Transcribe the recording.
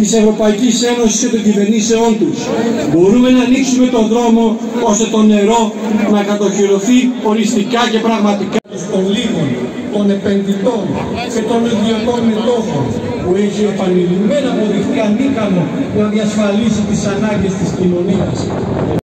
της Ευρωπαϊκής Ένωσης και των κυβερνήσεών τους. Μπορούμε να ανοίξουμε τον δρόμο ώστε το νερό να κατοχυρωθεί οριστικά και πραγματικά. Των λίγων, των επενδυτών και των ιδιωτών μετόχων που έχει επανειλημμένα αποδειχθεί ανίκανο να διασφαλίσει τις ανάγκες της κοινωνίας.